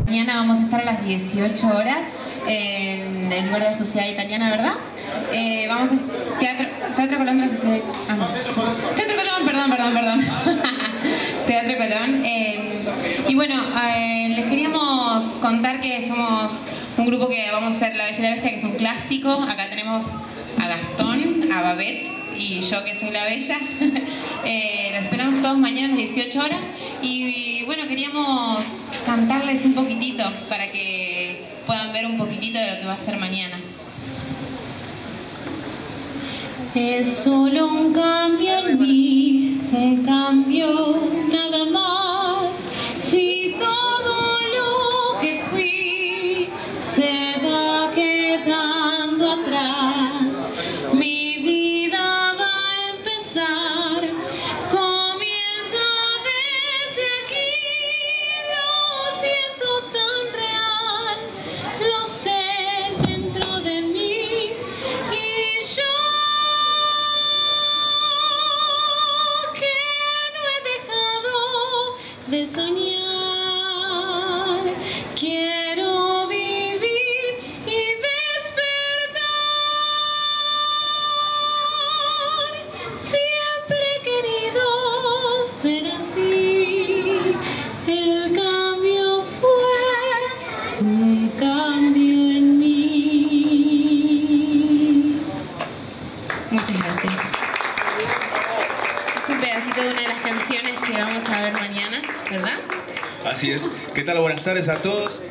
Mañana vamos a estar a las 18 horas en el lugar de la Sociedad Italiana, ¿verdad? Vamos a Teatro Colón de la Sociedad... no. Teatro Colón, perdón. Teatro Colón. Y bueno, les queríamos contar que somos un grupo que vamos a hacer La Bella y la Bestia, que es un clásico. Acá tenemos a Gastón, a Babette y yo, que soy la Bella. Los esperamos todos mañana a las 18 horas. Y bueno, queríamos cantarles un poquitito para que puedan ver un poquitito de lo que va a ser mañana. Es solo un cambio en mí, un cambio nada más. Si todo lo que fui se va quedando atrás, mi vida va a empezar. Comienza desde aquí, lo siento tan real, lo sé dentro de mí y yo de soñar, quiero vivir y despertar. Siempre he querido ser así. El cambio fue un cambio en mí. Muchas gracias. Es un pedacito de una de las canciones que vamos a ver mañana, ¿verdad? Así es. ¿Qué tal? Buenas tardes a todos.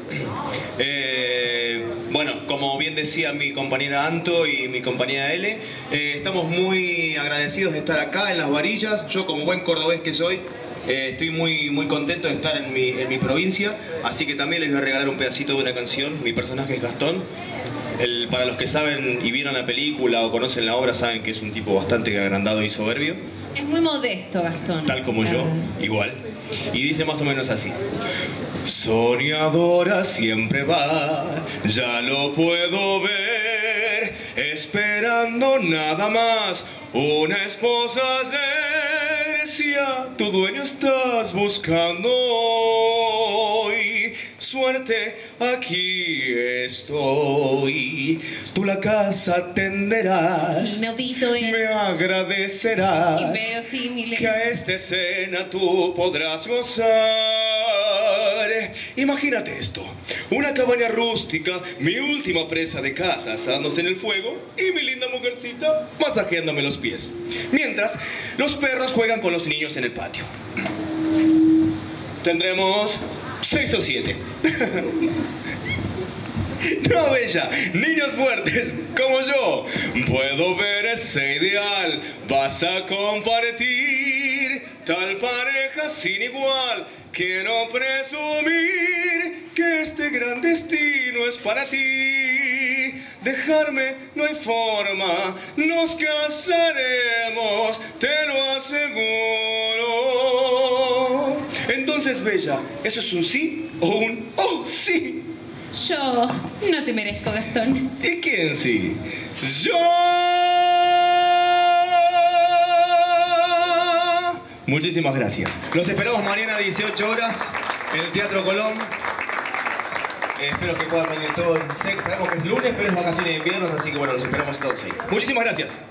Bueno, como bien decía mi compañera Anto y mi compañera Ele, estamos muy agradecidos de estar acá en Las Varillas. Yo, como buen cordobés que soy, estoy muy contento de estar en mi provincia, así que también les voy a regalar un pedacito de una canción. Mi personaje es Gastón. Para los que saben y vieron la película o conocen la obra, saben que es un tipo bastante agrandado y soberbio. Es muy modesto, Gastón. Tal como yo, igual. Y dice más o menos así: soñadora siempre va, ya lo puedo ver, esperando nada más una esposa ser. Si a tu dueño estás buscando hoy, suerte, aquí estoy. Tú la casa tenderás, inaudito es, me agradecerás, inverosímil, que a esta escena tú podrás gozar. Imagínate esto: una cabaña rústica, mi última presa de casa asándose en el fuego y mi linda mujercita masajeándome los pies, mientras los perros juegan con los niños en el patio. Tendremos 6 o 7. No, Bella, niños fuertes como yo, puedo ver ese ideal. Vas a compartir tal pareja sin igual. Quiero presumir que este gran destino es para ti. Dejarme no hay forma, nos casaremos, te lo aseguro. Entonces, Bella, ¿eso es un sí o un oh sí? Yo no te merezco, Gastón. ¿Y quién sí? ¡Yo! Muchísimas gracias. Los esperamos mañana a 18 horas en el Teatro Colón. Espero que puedan venir todos. Sabemos que es lunes, pero es vacaciones de invierno, así que bueno, los esperamos todos ahí. Muchísimas gracias.